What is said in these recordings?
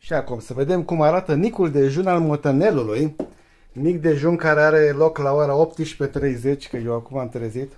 Și acum să vedem cum arată micul dejun al motanelului. Mic dejun care are loc la ora 18:30, că eu acum am trezit.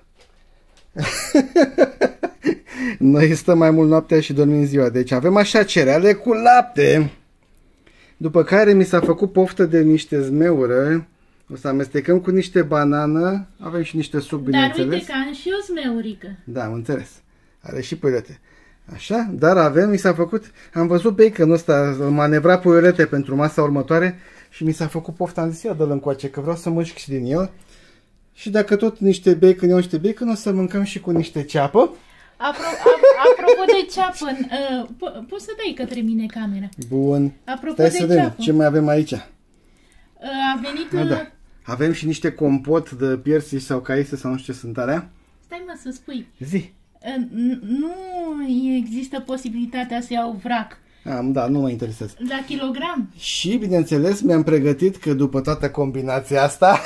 Noi stăm mai mult noaptea și dormim ziua. Deci avem așa cereale cu lapte. După care mi s-a făcut poftă de niște zmeură. O să amestecăm cu niște banană. Avem și niște suc, bineînțeles. Dar uite că am și o zmeurică. Da, am înțeles. Are și puiolete. Așa, dar avem, mi s-a făcut, am văzut baconul ăsta, manevra puiolete pentru masa următoare și mi s-a făcut poftă, am zis, ia dă-l încoace, că vreau să mânc și din el. Și dacă tot niște bacon, iau niște bacon, o să mâncăm și cu niște ceapă. Apropo de ceapă, poți să dai către mine camera. Bun. Apropo Stai de să vedem ceapă. ce mai avem aici. A venit... Da. Avem și niște compot de piersici sau caise sau nu știu ce sunt alea. Stai mă să spui. Zi. Nu există posibilitatea să iau vrac. Da, nu mă interesează. La kilogram. Și, bineînțeles, mi-am pregătit că după toată combinația asta,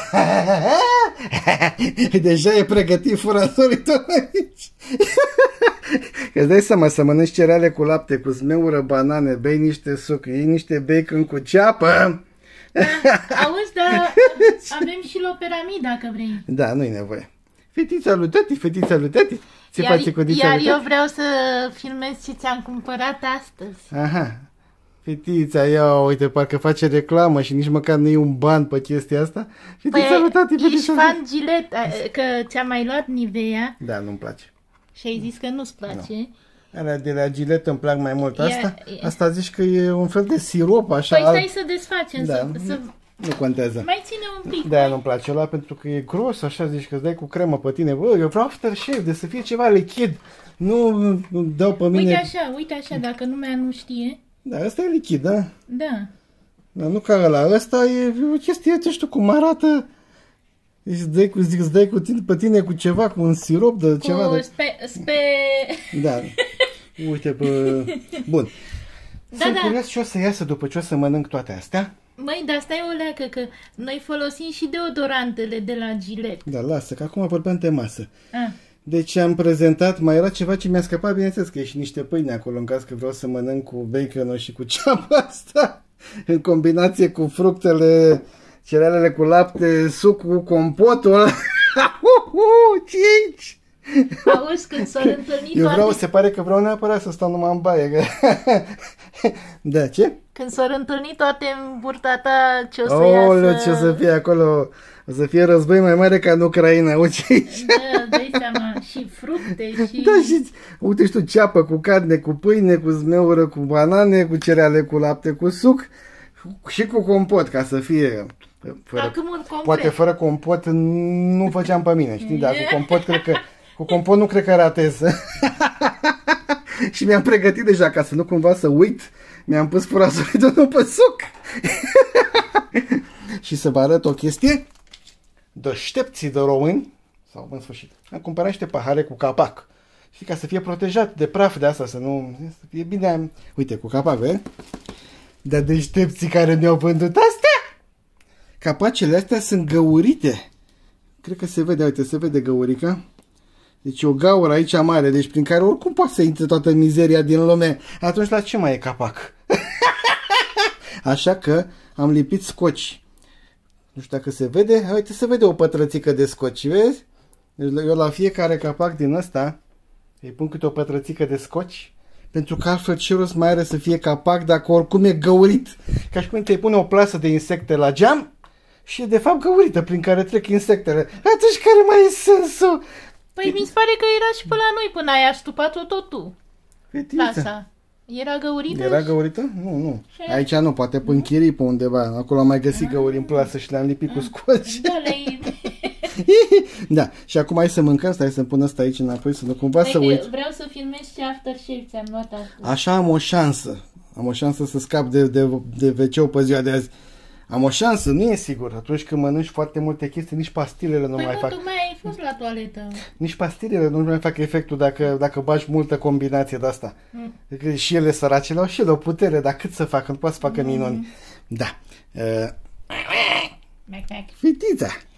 deja e pregătit furasolitul aici. Că îți dai seama, să mănânci cereale cu lapte, cu zmeură, banane, bei niște suc, iei niște bacon cu ceapă. Auzi, dar avem și loperamid dacă vrei. Da, nu-i nevoie. Fetița lui tati, ce face cu dița lui tati? Iar eu vreau să filmez ce ți-am cumpărat astăzi. Aha. Fetița, ia uite, parcă face reclamă și nici măcar nu e un ban pe chestia asta. Fetița lui tati, ești fan Gillette, că ți-am mai luat Nivea. Da, nu-mi place. Și ai zis că nu-ți place. No. Alea de la Gillette îmi plac mai mult. Asta zici că e un fel de sirop, așa. Păi stai să desfacem, da, nu contează. Mai ține un pic. Da, nu-mi place ăla pentru că e gros, așa zici că îți dai cu cremă pe tine. Bă, eu vreau aftershave, de să fie ceva lichid. Nu dau pe mine... Uite așa, dacă lumea nu știe. Da, ăsta e lichid, da? Da. Dar nu ca ăla, ăsta e o chestie, nu știu cum arată. Îți dai pe tine cu ceva, cu un sirop de ceva de... Da. Uite, bă... Bun. Sunt curios ce o să iasă după ce o să mănânc toate astea. Măi, dar stai o leacă, că noi folosim și deodorantele de la Gillette. Da, lasă, că acum vorbeam de masă. Deci am prezentat, mai era ceva ce mi-a scăpat, bineînțeles că e și niște pâine acolo, în caz că vreau să mănânc cu bacon și cu ceapa asta, în combinație cu fructele, cerealele cu lapte, sucul, compotul. Cinci! Auzi, când s-au întâlnit toate... Se pare că vreau neapărat să stau numai în baie. Da, ce? Când s-au întâlnit toate în burta ta, ce o să iasă... ce o să fie acolo? O să fie război mai mare ca în Ucraina, uite aici. Da, dai seama, și fructe, și... Da, și uite și tu, ceapă cu carne, cu pâine, cu zmeură, cu banane, cu cereale cu lapte, cu suc și cu compot, ca să fie... Poate fără compot nu făceam pe mine, știi? Dar cu compot cred că... Cu compot nu cred că ratez. Și mi-am pregătit deja, ca să nu cumva să uit, mi-am pus furasolitul pe suc. Și să vă arăt o chestie. Deștepții de români, sau în sfârșit, am cumpărat niște pahare cu capac. Și ca să fie protejat de praf de asta, să fie bine, uite, cu capac, vezi? Dar deștepții care mi-au vândut astea, capacele astea sunt găurite. Cred că se vede, uite, se vede găurica. Deci o gaură aici mare, deci prin care oricum poate să intre toată mizeria din lume. Atunci la ce mai e capac? Așa că am lipit scoci. Nu știu dacă se vede. Uite, se vede o pătrățică de scoci, vezi? Deci eu la fiecare capac din ăsta îi pun câte o pătrățică de scoci. Pentru că altfel ce rost mai are să fie capac dacă oricum e găurit. Ca și cum te-ai pune o plasă de insecte la geam și e de fapt găurită prin care trec insectele. Atunci care mai e sensul? Păi mi se pare că era și pe la noi până ai aștupat-o tot tu. Plasa. Era găurită? Era găurită? Nu. Aici nu, poate pe închirii pe undeva. Acolo am mai găsit găuri în plasă și le-am lipit cu scoci. Da, și acum hai să mâncăm, stai să-mi pun asta aici înapoi, să nu cumva să uit. Vreau să filmez și aftershave, ți-am luat astăzi. Așa am o șansă. Am o șansă să scap de WC-ul pe ziua de azi. Am o șansă, nu e sigur. Atunci când mănânci foarte multe chestii, nici pastilele nu mai fac. Păi nu, tu mai ai fost la toaletă. Nici pastilele nu mai fac efectul dacă bagi multă combinație de asta. Și ele săracele au și ele o putere, dar cât să facă? Nu poate să facă minuni. Da. Fetița.